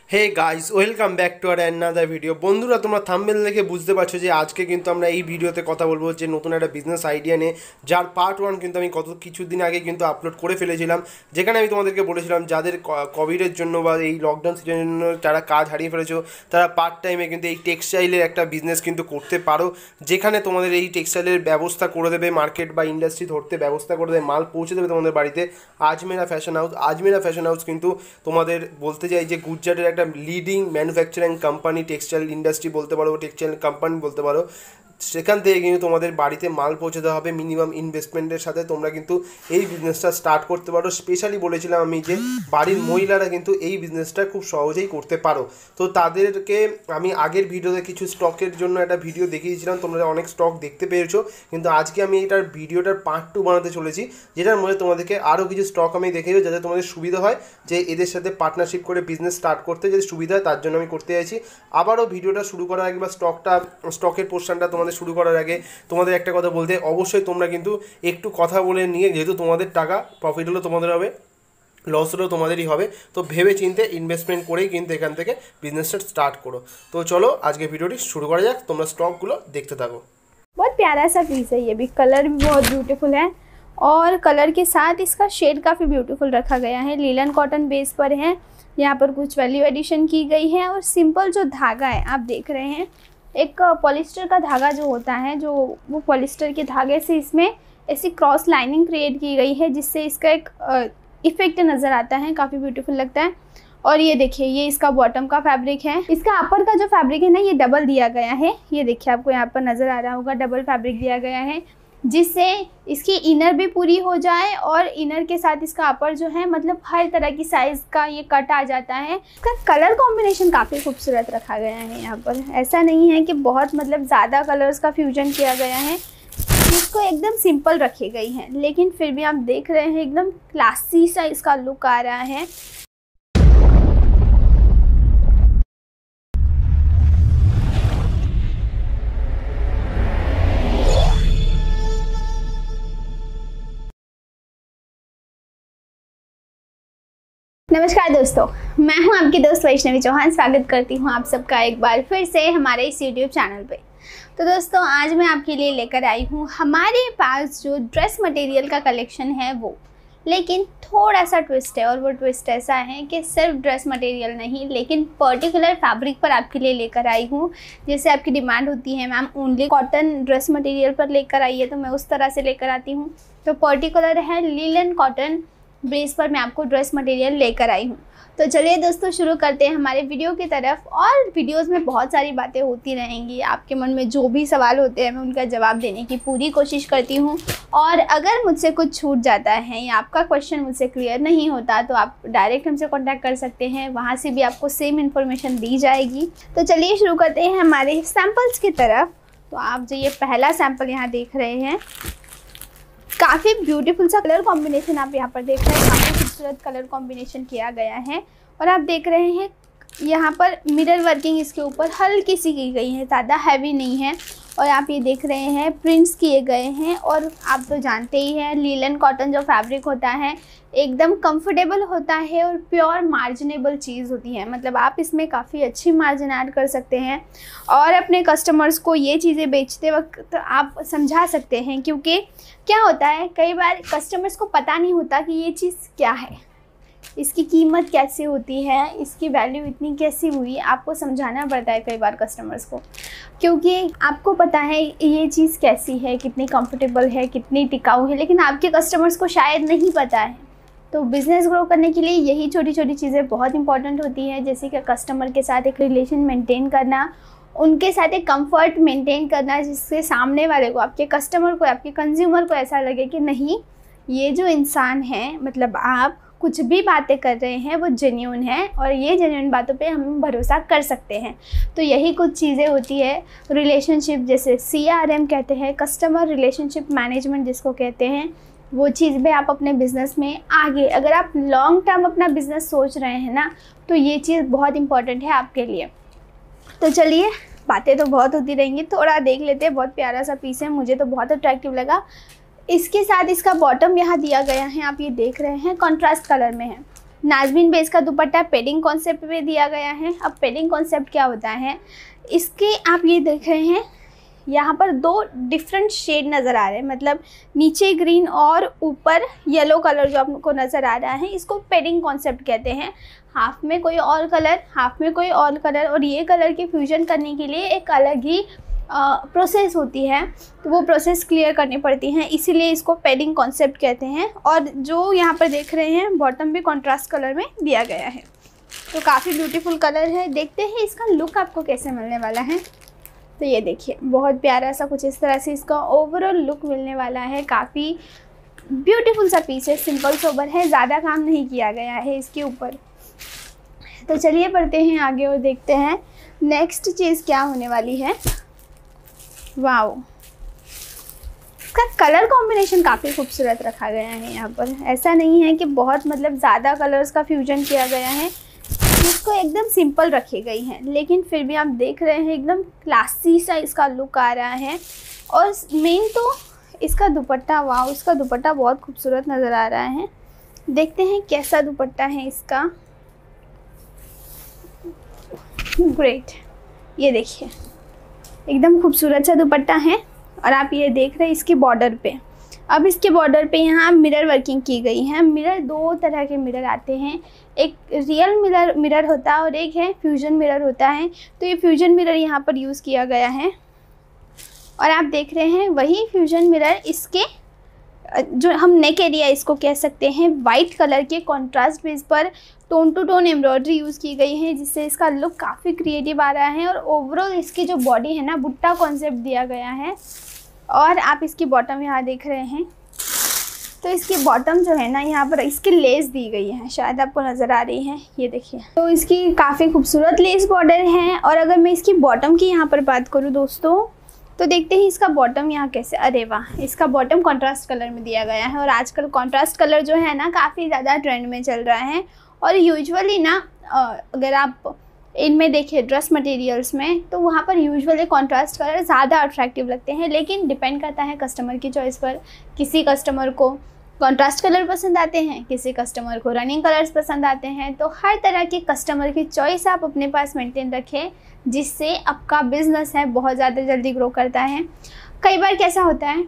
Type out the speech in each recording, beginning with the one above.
Hey guys, welcome back to আর another video. বন্ধুরা, তোমরা থাম্বনেল দেখে বুঝতে পারছো যে আজকে কিন্তু আমরা এই ভিডিওতে কথা বলবো যে নতুন একটা বিজনেস আইডিয়া নিয়ে, যার পার্ট 1 কিন্তু আমি কিছুদিন আগে কিন্তু আপলোড করে ফেলেছিলাম, যেখানে আমি তোমাদেরকে বলেছিলাম যাদের কোভিডের জন্য বা এই লকডাউন সিজনের জন্য যারা কাজ হারিয়ে ফেলেছো, তারা পার্ট টাইমে কিন্তু এই টেক্সটাইলের একটা বিজনেস কিন্তু করতে পারো, যেখানে তোমাদের এই টেক্সটাইলের ব্যবস্থা করে দেবে, মার্কেট বা ইন্ডাস্ট্রি ধরতে ব্যবস্থা করে দেবে, মাল পৌঁছে দেবে তোমাদের বাড়িতে Ajmera fashion house. Ajmera fashion house কিন্তু তোমাদের বলতে চাই যে গুজরাটের একটা leading manufacturing company, textile industry বলতে পারো, টেক্সটাইল কোম্পানি বলতে পারো। সেখান থেকে কিন্তু তোমাদের বাড়িতে মাল পৌঁছে দেওয়া হবে মিনিমাম ইনভেস্টমেন্টের সাথে। তোমরা কিন্তু এই বিজনেসটা স্টার্ট করতে পারো। স্পেশালি বলেছিলাম আমি যে বাড়ির মহিলারা কিন্তু এই বিজনেসটা খুব সহজেই করতে পারো। তো তাদেরকে আমি আগের ভিডিওতে কিছু স্টকের জন্য একটা ভিডিও দেখিয়েছিলাম, তোমরা অনেক স্টক দেখতে পেয়েছো, কিন্তু আজকে আমি এটার ভিডিওটার পার্ট 2 বানাতে চলেছি, যেটার মধ্যে তোমাদেরকে আরও কিছু স্টক আমি দেখিয়েছি, যাতে তোমাদের সুবিধা হয় যে এদের সাথে পার্টনারশিপ করে বিজনেস স্টার্ট করতে যদি সুবিধা হয়, তার জন্য আমি করতে চাইছি। আবারও ভিডিওটা শুরু করার আগে বা স্টকের পোর্শনটা তোমাদের শুরু করার আগে তোমাদের একটা কথা বলতে, অবশ্যই তোমরা কিন্তু একটু কথা বলে নিয়ে, যেহেতু তোমাদের টাকা প্রফিট হলেও তোমাদের হবে, লস হলেও তোমাদেরই হবে, তো ভেবে চিন্তে ইনভেস্টমেন্ট করেই কিন্তু এখান থেকে বিজনেসটা স্টার্ট করো। তো চলো আজকে ভিডিওটি শুরু করা যাক, তোমরা স্টকগুলো দেখতে থাকো। बहुत प्यारा सा पीस है, ये भी कलर भी बहुत ब्यूटीफुल है और कलर के साथ इसका शेड काफ़ी ब्यूटीफुल रखा गया है। लीलन कॉटन बेस पर है, यहाँ पर कुछ वैल्यू एडिशन की गई है और सिंपल जो धागा है आप देख रहे हैं, एक पॉलिस्टर का धागा जो होता है, जो वो पॉलिस्टर के धागे से इसमें ऐसी क्रॉस लाइनिंग क्रिएट की गई है, जिससे इसका एक इफेक्ट नज़र आता है, काफ़ी ब्यूटीफुल लगता है। और ये देखिए, ये इसका बॉटम का फैब्रिक है। इसका अपर का जो फैब्रिक है ना, ये डबल दिया गया है। ये देखिए, आपको यहाँ पर नज़र आ रहा होगा, डबल फैब्रिक दिया गया है, जिससे इसकी इनर भी पूरी हो जाए और इनर के साथ इसका अपर जो है, मतलब हर तरह की साइज़ का ये कट आ जाता है। इसका कलर कॉम्बिनेशन काफ़ी खूबसूरत रखा गया है। यहाँ पर ऐसा नहीं है कि बहुत मतलब ज़्यादा कलर्स का फ्यूजन किया गया है, इसको एकदम सिंपल रखी गई है, लेकिन फिर भी आप देख रहे हैं एकदम क्लासी सा इसका लुक आ रहा है। नमस्कार दोस्तों, मैं हूं आपकी दोस्त वैष्णवी चौहान। स्वागत करती हूं आप सबका एक बार फिर से हमारे इस यूट्यूब चैनल पे। तो दोस्तों, आज मैं आपके लिए लेकर आई हूं हमारे पास जो ड्रेस मटेरियल का कलेक्शन है वो, लेकिन थोड़ा सा ट्विस्ट है। और वो ट्विस्ट ऐसा है कि सिर्फ ड्रेस मटेरियल नहीं, लेकिन पर्टिकुलर फैब्रिक पर आपके लिए लेकर आई हूँ। जैसे आपकी डिमांड होती है ma'am only cotton dress material पर लेकर आइए, तो मैं उस तरह से लेकर आती हूँ। तो पर्टिकुलर है लीलन कॉटन बेस पर मैं आपको ड्रेस मटेरियल लेकर आई हूँ। तो चलिए दोस्तों, शुरू करते हैं हमारे वीडियो की तरफ। और वीडियोस में बहुत सारी बातें होती रहेंगी, आपके मन में जो भी सवाल होते हैं मैं उनका जवाब देने की पूरी कोशिश करती हूँ। और अगर मुझसे कुछ छूट जाता है या आपका क्वेश्चन मुझसे क्लियर नहीं होता, तो आप डायरेक्ट हमसे कॉन्टैक्ट कर सकते हैं, वहाँ से भी आपको सेम इन्फॉर्मेशन दी जाएगी। तो चलिए शुरू करते हैं हमारे सैम्पल्स की तरफ। तो आप जो ये पहला सैम्पल यहाँ देख रहे हैं, काफ़ी ब्यूटीफुल सा कलर कॉम्बिनेशन आप यहाँ पर देख रहे हैं, काफ़ी खूबसूरत कलर कॉम्बिनेशन किया गया है। और आप देख रहे हैं यहाँ पर मिरर वर्किंग इसके ऊपर हल्की सी की गई है, ज़्यादा हैवी नहीं है। और आप ये देख रहे हैं प्रिंट्स किए गए हैं। और आप तो जानते ही हैं, लीलन कॉटन जो फैब्रिक होता है एकदम कंफर्टेबल होता है और प्योर मार्जिनेबल चीज़ होती है, मतलब आप इसमें काफ़ी अच्छी मार्जिन ऐड कर सकते हैं और अपने कस्टमर्स को ये चीज़ें बेचते वक्त आप समझा सकते हैं। क्योंकि क्या होता है, कई बार कस्टमर्स को पता नहीं होता कि ये चीज़ क्या है, इसकी कीमत कैसे होती है, इसकी वैल्यू इतनी कैसी हुई, आपको समझाना पड़ता है कई बार कस्टमर्स को, क्योंकि आपको पता है ये चीज़ कैसी है, कितनी कंफर्टेबल है, कितनी टिकाऊ है, लेकिन आपके कस्टमर्स को शायद नहीं पता है। तो बिज़नेस ग्रो करने के लिए यही छोटी छोटी चीज़ें बहुत इंपॉर्टेंट होती हैं, जैसे कि कस्टमर के साथ एक रिलेशन मेंटेन करना, उनके साथ एक कंफर्ट मेंटेन करना, जिससे सामने वाले को, आपके कस्टमर को, आपके कंज्यूमर को ऐसा लगे कि नहीं, ये जो इंसान है, मतलब आप कुछ भी बातें कर रहे हैं वो जेन्युइन है और ये जेन्युइन बातों पे हम भरोसा कर सकते हैं। तो यही कुछ चीज़ें होती है रिलेशनशिप, जैसे CRM कहते हैं, कस्टमर रिलेशनशिप मैनेजमेंट जिसको कहते हैं, वो चीज़ भी आप अपने बिज़नेस में आगे, अगर आप लॉन्ग टर्म अपना बिज़नेस सोच रहे हैं ना, तो ये चीज़ बहुत इंपॉर्टेंट है आपके लिए। तो चलिए, बातें तो बहुत होती रहेंगी, थोड़ा देख लेते हैं। बहुत प्यारा सा पीस है, मुझे तो बहुत अट्रैक्टिव लगा। इसके साथ इसका बॉटम यहाँ दिया गया है, आप ये देख रहे हैं, कॉन्ट्रास्ट कलर में है। नाज़मीन बेस का दुपट्टा पेडिंग कॉन्सेप्ट पे दिया गया है। अब पेडिंग कॉन्सेप्ट क्या होता है, इसके आप ये देख रहे हैं यहाँ पर 2 डिफरेंट शेड नज़र आ रहे हैं, मतलब नीचे ग्रीन और ऊपर येलो कलर जो आपको नज़र आ रहा है, इसको पेडिंग कॉन्सेप्ट कहते हैं। हाफ में कोई और कलर, हाफ में कोई और कलर, और ये कलर के फ्यूजन करने के लिए एक अलग ही प्रोसेस होती है, तो वो प्रोसेस क्लियर करनी पड़ती है, इसीलिए इसको पेडिंग कॉन्सेप्ट कहते हैं। और जो यहाँ पर देख रहे हैं बॉटम भी कॉन्ट्रास्ट कलर में दिया गया है, तो काफ़ी ब्यूटीफुल कलर है। देखते हैं इसका लुक आपको कैसे मिलने वाला है। तो ये देखिए बहुत प्यारा सा कुछ इस तरह से इसका ओवरऑल लुक मिलने वाला है। काफ़ी ब्यूटीफुल सा पीस है, सिंपल सोबर है, ज़्यादा काम नहीं किया गया है इसके ऊपर। तो चलिए बढ़ते हैं आगे और देखते हैं नेक्स्ट चीज़ क्या होने वाली है। वाओ, इसका कलर कॉम्बिनेशन काफ़ी खूबसूरत रखा गया है। यहाँ पर ऐसा नहीं है कि बहुत मतलब ज़्यादा कलर्स का फ्यूजन किया गया है, इसको एकदम सिंपल रखी गई है, लेकिन फिर भी आप देख रहे हैं एकदम क्लासी सा इसका लुक आ रहा है। और मेन तो इसका दुपट्टा, वाओ, इसका दुपट्टा बहुत खूबसूरत नज़र आ रहा है। देखते हैं कैसा दुपट्टा है इसका। ग्रेट, ये देखिए एकदम खूबसूरत सा दुपट्टा है। और आप ये देख रहे हैं इसके बॉर्डर पे, अब इसके बॉर्डर पे यहाँ मिरर वर्किंग की गई है। मिरर 2 तरह के मिरर आते हैं, एक रियल मिरर होता है और एक है फ्यूजन मिरर होता है। तो ये फ्यूजन मिरर यहाँ पर यूज़ किया गया है। और आप देख रहे हैं वही फ्यूजन मिरर इसके जो हम नेक एरिया इसको कह सकते हैं, वाइट कलर के कॉन्ट्रास्ट बेस पर tone to tone embroidery use की गई है, जिससे इसका लुक काफ़ी क्रिएटिव आ रहा है। और ओवरऑल इसकी जो बॉडी है ना, बुट्टा कॉन्सेप्ट दिया गया है। और आप इसकी बॉटम यहाँ देख रहे हैं, तो इसकी बॉटम जो है ना, यहाँ पर इसकी लेस दी गई है, शायद आपको नज़र आ रही है, ये देखिए। तो इसकी काफ़ी खूबसूरत लेस बॉर्डर है। और अगर मैं इसकी बॉटम की यहाँ पर बात करूँ दोस्तों, तो देखते हैं इसका बॉटम यहाँ कैसे। अरे वाह, इसका बॉटम कॉन्ट्रास्ट कलर में दिया गया है। और आजकल कॉन्ट्रास्ट कलर जो है ना काफ़ी ज़्यादा ट्रेंड में चल रहा है। और यूजुअली ना अगर आप इनमें देखिए ड्रेस मटेरियल्स में, तो वहाँ पर यूजुअली कॉन्ट्रास्ट कलर ज़्यादा अट्रैक्टिव लगते हैं, लेकिन डिपेंड करता है कस्टमर की चॉइस पर। किसी कस्टमर को कॉन्ट्रास्ट कलर पसंद आते हैं, किसी कस्टमर को रनिंग कलर्स पसंद आते हैं। तो हर तरह के कस्टमर की चॉइस आप अपने पास मेंटेन रखें, जिससे आपका बिज़नेस है बहुत ज़्यादा जल्दी ग्रो करता है। कई बार कैसा होता है,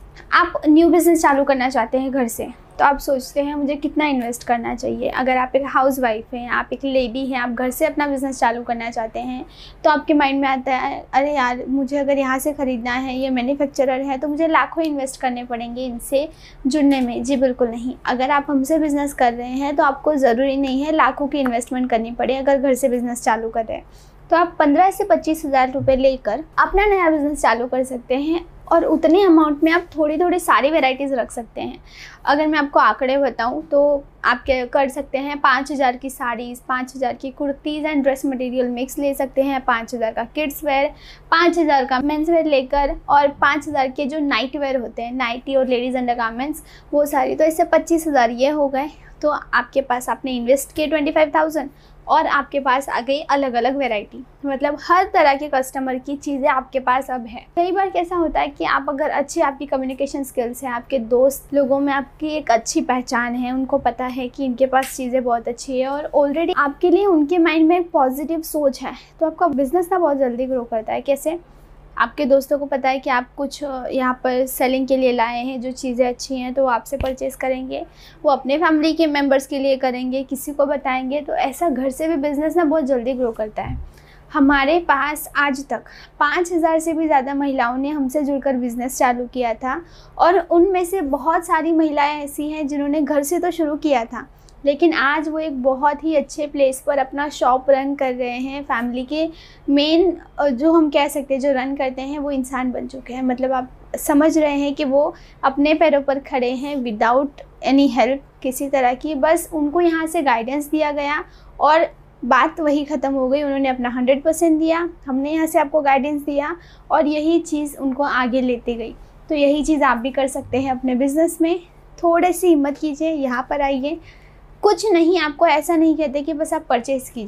आप न्यू बिज़नेस चालू करना चाहते हैं घर से, तो आप सोचते हैं मुझे कितना इन्वेस्ट करना चाहिए। अगर आप एक हाउसवाइफ हैं, आप एक लेडी हैं, आप घर से अपना बिज़नेस चालू करना चाहते हैं, तो आपके माइंड में आता है अरे यार, मुझे अगर यहाँ से ख़रीदना है, ये मैन्युफैक्चरर है, तो मुझे लाखों इन्वेस्ट करने पड़ेंगे इनसे जुड़ने में। जी बिल्कुल नहीं, अगर आप हमसे बिज़नेस कर रहे हैं तो आपको ज़रूरी नहीं है लाखों की इन्वेस्टमेंट करनी पड़े। अगर घर से बिज़नेस चालू कर रहे हैं तो आप 15 से 25 हज़ार रुपये लेकर अपना नया बिज़नेस चालू कर सकते हैं। और उतने अमाउंट में आप थोड़ी थोड़ी सारी वैरायटीज़ रख सकते हैं। अगर मैं आपको आंकड़े बताऊं तो आप क्या कर सकते हैं, 5000 की साड़ीज़, 5000 की kurtis and dress material mix ले सकते हैं, 5000 का किड्स वेयर, 5000 का मेंस वेयर लेकर, और 5000 के जो नाइट वेयर होते हैं, नाइटी और लेडीज़ अंडरगारमेंट्स, वो सारी। तो इससे 25,000 ये हो गए। तो आपके पास आपने इन्वेस्ट किए 25,000 और आपके पास आ गई अलग अलग वैरायटी, मतलब हर तरह के कस्टमर की चीज़ें आपके पास अब है। कई बार कैसा होता है कि आप अगर अच्छी आपकी कम्युनिकेशन स्किल्स है, आपके दोस्त लोगों में आपकी एक अच्छी पहचान है, उनको पता है कि इनके पास चीज़ें बहुत अच्छी है और ऑलरेडी आपके लिए उनके माइंड में एक पॉजिटिव सोच है, तो आपका बिज़नेस ना बहुत जल्दी ग्रो करता है। कैसे? आपके दोस्तों को पता है कि आप कुछ यहाँ पर सेलिंग के लिए लाए हैं, जो चीज़ें अच्छी हैं, तो वो आपसे परचेज़ करेंगे, वो अपने फैमिली के मेंबर्स के लिए करेंगे, किसी को बताएंगे। तो ऐसा घर से भी बिज़नेस ना बहुत जल्दी ग्रो करता है। हमारे पास आज तक 5000 से भी ज़्यादा महिलाओं ने हमसे जुड़कर बिज़नेस चालू किया था, और उनमें से बहुत सारी महिलाएं ऐसी हैं जिन्होंने घर से तो शुरू किया था, लेकिन आज वो एक बहुत ही अच्छे प्लेस पर अपना शॉप रन कर रहे हैं। फैमिली के मेन जो हम कह सकते हैं जो रन करते हैं वो इंसान बन चुके हैं। मतलब आप समझ रहे हैं कि वो अपने पैरों पर खड़े हैं विदाउट एनी हेल्प किसी तरह की। बस उनको यहाँ से गाइडेंस दिया गया और बात वही ख़त्म हो गई। उन्होंने अपना 100% दिया, हमने यहाँ से आपको गाइडेंस दिया और यही चीज़ उनको आगे लेती गई। तो यही चीज़ आप भी कर सकते हैं अपने बिज़नेस में। थोड़ी सी हिम्मत कीजिए, यहाँ पर आइए। कुछ नहीं, आपको ऐसा नहीं कहते कि बस आप परचेज़ कीजिए,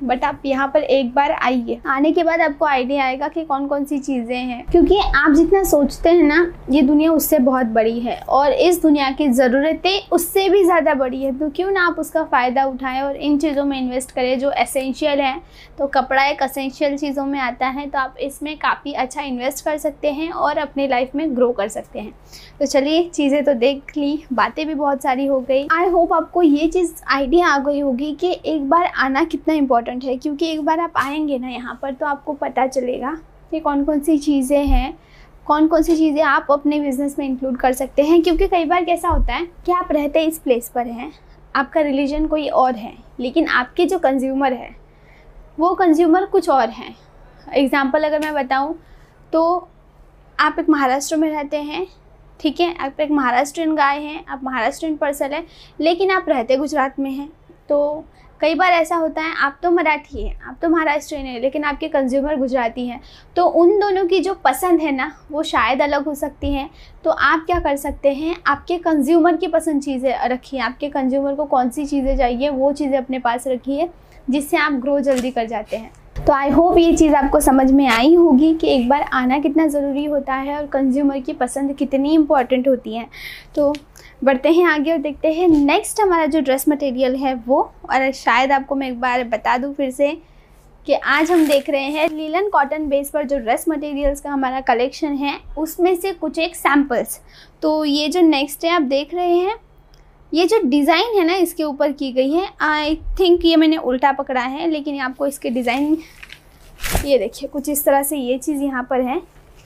बट आप यहाँ पर एक बार आइए, आने के बाद आपको आइडिया आएगा कि कौन कौन सी चीज़ें हैं। क्योंकि आप जितना सोचते हैं ना, ये दुनिया उससे बहुत बड़ी है और इस दुनिया की ज़रूरतें उससे भी ज़्यादा बड़ी है। तो क्यों ना आप उसका फ़ायदा उठाएं और इन चीज़ों में इन्वेस्ट करें जो एसेंशियल हैं। तो कपड़ा एक एसेंशियल चीज़ों में आता है, तो आप इसमें काफ़ी अच्छा इन्वेस्ट कर सकते हैं और अपनी लाइफ में ग्रो कर सकते हैं। तो चलिए, चीज़ें तो देख ली, बातें भी बहुत सारी हो गई। आई होप आपको ये चीज़ आइडिया आ गई होगी कि एक बार आना कितना इम्पोर्टेंट है। क्योंकि एक बार आप आएंगे ना यहाँ पर, तो आपको पता चलेगा कि कौन कौन सी चीज़ें हैं, कौन कौन सी चीज़ें आप अपने बिज़नेस में इंक्लूड कर सकते हैं। क्योंकि कई बार कैसा होता है कि आप रहते इस प्लेस पर हैं, आपका रिलीजन कोई और है, लेकिन आपके जो कंज्यूमर है वो कंज्यूमर कुछ और हैं। एग्ज़ाम्पल अगर मैं बताऊँ तो आप एक महाराष्ट्र में रहते हैं, ठीक है, आप एक महाराष्ट्रियन गाय हैं, आप महाराष्ट्रियन पर्सन हैं, लेकिन आप रहते गुजरात में हैं। तो कई बार ऐसा होता है, आप तो मराठी हैं, आप तो महाराष्ट्रियन हैं, लेकिन आपके कंज्यूमर गुजराती हैं। तो उन दोनों की जो पसंद है ना, वो शायद अलग हो सकती हैं। तो आप क्या कर सकते हैं, आपके कंज्यूमर की पसंद चीज़ें रखिए, आपके कंज्यूमर को कौन सी चीज़ें चाहिए वो चीज़ें अपने पास रखिए, जिससे आप ग्रो जल्दी कर जाते हैं। तो आई होप ये चीज़ आपको समझ में आई होगी कि एक बार आना कितना ज़रूरी होता है और कंज्यूमर की पसंद कितनी इम्पॉर्टेंट होती है। तो बढ़ते हैं आगे और देखते हैं नेक्स्ट हमारा जो ड्रेस मटेरियल है वो। और शायद आपको मैं एक बार बता दूं फिर से कि आज हम देख रहे हैं लीलन कॉटन बेस पर जो ड्रेस मटेरियल्स का हमारा कलेक्शन है, उसमें से कुछ एक सैम्पल्स। तो ये जो नेक्स्ट है आप देख रहे हैं, ये जो डिज़ाइन है ना इसके ऊपर की गई है, आई थिंक ये मैंने उल्टा पकड़ा है, लेकिन आपको इसके डिज़ाइन ये देखिए कुछ इस तरह से ये चीज़ यहाँ पर है।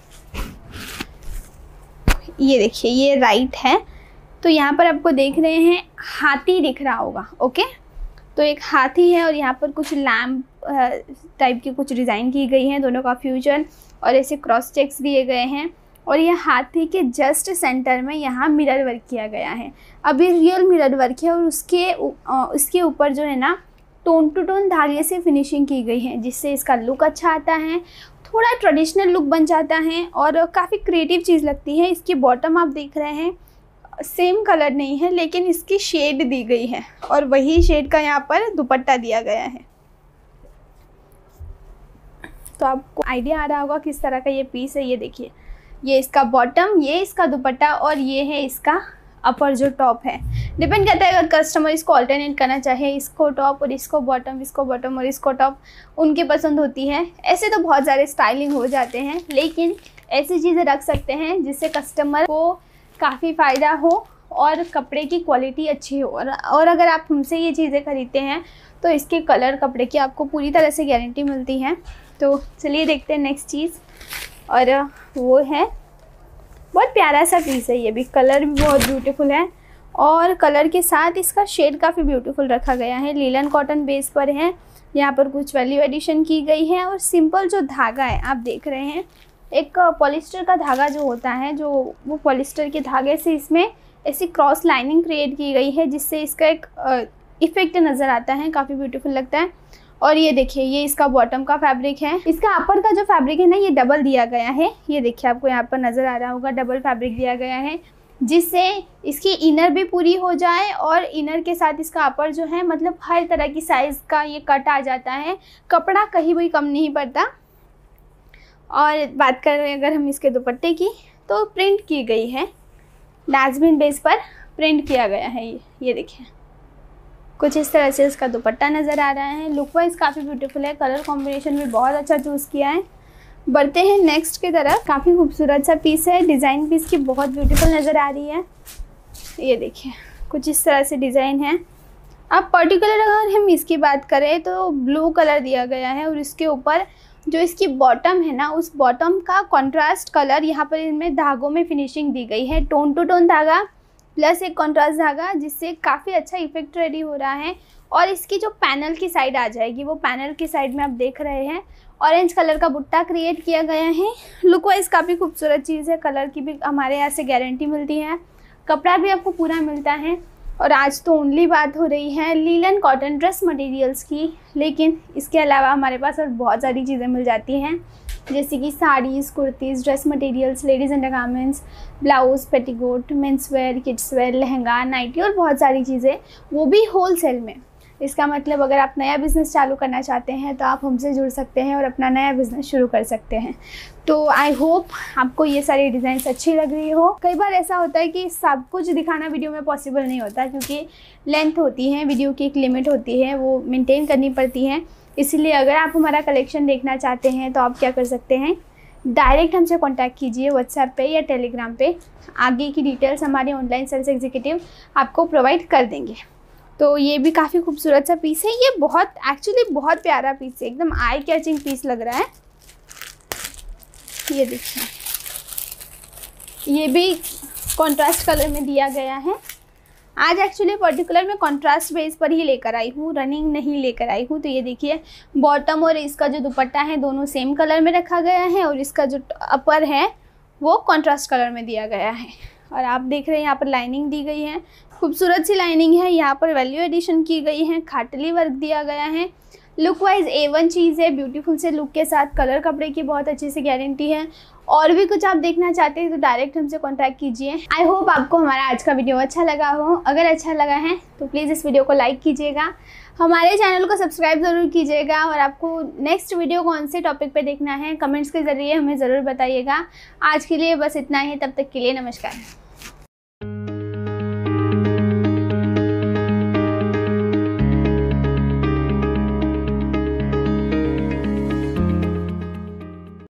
ये देखिए ये राइट है। तो यहाँ पर आपको देख रहे हैं हाथी दिख रहा होगा, ओके। तो एक हाथी है और यहाँ पर कुछ लैम्प टाइप की कुछ डिज़ाइन की गई है, दोनों का फ्यूजन, और ऐसे क्रॉस चेक्स दिए गए हैं। और ये हाथी के जस्ट सेंटर में यहाँ मिरर वर्क किया गया है। अभी रियल मिरर वर्क है और उसके ऊपर जो है ना टोन टू टोन धागे से फिनिशिंग की गई है, जिससे इसका लुक अच्छा आता है, थोड़ा ट्रेडिशनल लुक बन जाता है और काफ़ी क्रिएटिव चीज़ लगती है। इसकी बॉटम आप देख रहे हैं सेम कलर नहीं है, लेकिन इसकी शेड दी गई है और वही शेड का यहाँ पर दुपट्टा दिया गया है। तो आपको आइडिया आ रहा होगा किस तरह का ये पीस है। ये देखिए, ये इसका बॉटम, ये इसका दुपट्टा और ये है इसका अपर जो टॉप है। डिपेंड करता है अगर कस्टमर इसको अल्टरनेट करना चाहे, इसको टॉप और इसको बॉटम, इसको बॉटम और इसको टॉप, उनकी पसंद होती है। ऐसे तो बहुत सारे स्टाइलिंग हो जाते हैं, लेकिन ऐसी चीज़ें रख सकते हैं जिससे कस्टमर को काफ़ी फ़ायदा हो और कपड़े की क्वालिटी अच्छी हो। और अगर आप हमसे ये चीज़ें खरीदते हैं तो इसके कलर कपड़े की आपको पूरी तरह से गारंटी मिलती है। तो चलिए देखते हैं नेक्स्ट चीज़, और वो है बहुत प्यारा सा पीस है। ये भी कलर भी बहुत ब्यूटीफुल है और कलर के साथ इसका शेड काफ़ी ब्यूटीफुल रखा गया है। लीलन कॉटन बेस पर है, यहाँ पर कुछ वैल्यू एडिशन की गई है। और सिंपल जो धागा है आप देख रहे हैं, एक पॉलिस्टर का धागा जो होता है, जो वो पॉलिस्टर के धागे से इसमें ऐसी क्रॉस लाइनिंग क्रिएट की गई है, जिससे इसका एक इफ़ेक्ट नज़र आता है, काफ़ी ब्यूटीफुल लगता है। और ये देखिए ये इसका बॉटम का फैब्रिक है। इसका अपर का जो फैब्रिक है ना, ये डबल दिया गया है। ये देखिए आपको यहाँ पर नज़र आ रहा होगा, डबल फैब्रिक दिया गया है, जिससे इसकी इनर भी पूरी हो जाए और इनर के साथ इसका अपर जो है, मतलब हर तरह की साइज़ का ये कट आ जाता है, कपड़ा कहीं भी कम नहीं पड़ता। और बात करें अगर हम इसके दुपट्टे की, तो प्रिंट की गई है, डास्टबिन बेस पर प्रिंट किया गया है। ये देखिए कुछ इस तरह से इसका दुपट्टा नज़र आ रहा है। लुक वाइज काफ़ी ब्यूटीफुल है, कलर कॉम्बिनेशन भी बहुत अच्छा चूज़ किया है। बढ़ते हैं नेक्स्ट की तरफ। काफ़ी खूबसूरत सा पीस है, डिज़ाइन पीस की बहुत ब्यूटीफुल नज़र आ रही है। ये देखिए कुछ इस तरह से डिज़ाइन है। अब पर्टिकुलर अगर हम इसकी बात करें तो ब्लू कलर दिया गया है और इसके ऊपर जो इसकी बॉटम है ना, उस बॉटम का कॉन्ट्रास्ट कलर यहाँ पर इनमें धागों में फिनिशिंग दी गई है। टोन टू टोन धागा प्लस एक कॉन्ट्रास्ट धागा, जिससे काफ़ी अच्छा इफेक्ट रेडी हो रहा है। और इसकी जो पैनल की साइड आ जाएगी, वो पैनल की साइड में आप देख रहे हैं ऑरेंज कलर का बुट्टा क्रिएट किया गया है। लुक वाइज काफ़ी खूबसूरत चीज़ है, कलर की भी हमारे यहाँ से गारंटी मिलती है, कपड़ा भी आपको पूरा मिलता है। और आज तो ओनली बात हो रही है लीलन कॉटन ड्रेस मटेरियल्स की, लेकिन इसके अलावा हमारे पास और बहुत सारी चीज़ें मिल जाती हैं, जैसे कि saris, kurtis, dress materials, ladies undergarments, blouse, petticoat, men's wear, kids wear, lehenga, nighty और बहुत सारी चीज़ें, वो भी होल सेल में। इसका मतलब अगर आप नया बिज़नेस चालू करना चाहते हैं तो आप हमसे जुड़ सकते हैं और अपना नया बिज़नेस शुरू कर सकते हैं। तो आई होप आपको ये सारी डिज़ाइंस अच्छी लग रही हो। कई बार ऐसा होता है कि सब कुछ दिखाना वीडियो में पॉसिबल नहीं होता, क्योंकि लेंथ होती है, वीडियो की एक लिमिट होती है, वो मेंटेन करनी पड़ती है। इसलिए अगर आप हमारा कलेक्शन देखना चाहते हैं तो आप क्या कर सकते हैं, डायरेक्ट हमसे कांटेक्ट कीजिए व्हाट्सएप पे या टेलीग्राम पे। आगे की डिटेल्स हमारे ऑनलाइन सेल्स एग्जीक्यूटिव आपको प्रोवाइड कर देंगे। तो ये भी काफ़ी खूबसूरत सा पीस है। ये एक्चुअली बहुत प्यारा पीस है, एकदम आई कैचिंग पीस लग रहा है। ये देखिए, ये भी कॉन्ट्रास्ट कलर में दिया गया है। आज एक्चुअली पर्टिकुलर मैं कॉन्ट्रास्ट बेस पर ही लेकर आई हूँ, रनिंग नहीं लेकर आई हूँ। तो ये देखिए, बॉटम और इसका जो दुपट्टा है दोनों सेम कलर में रखा गया है, और इसका जो अपर है वो कॉन्ट्रास्ट कलर में दिया गया है। और आप देख रहे हैं यहाँ पर लाइनिंग दी गई है, खूबसूरत सी लाइनिंग है। यहाँ पर वैल्यू एडिशन की गई है, खाटली वर्क दिया गया है। लुक वाइज A1 चीज़ है, ब्यूटीफुल से लुक के साथ। कलर कपड़े की बहुत अच्छी सी गारंटी है। और भी कुछ आप देखना चाहते हैं तो डायरेक्ट हमसे कांटेक्ट कीजिए। आई होप आपको हमारा आज का वीडियो अच्छा लगा हो। अगर अच्छा लगा है तो प्लीज़ इस वीडियो को लाइक कीजिएगा, हमारे चैनल को सब्सक्राइब ज़रूर कीजिएगा, और आपको नेक्स्ट वीडियो कौन से टॉपिक पे देखना है कमेंट्स के ज़रिए हमें ज़रूर बताइएगा। आज के लिए बस इतना ही, तब तक के लिए नमस्कार।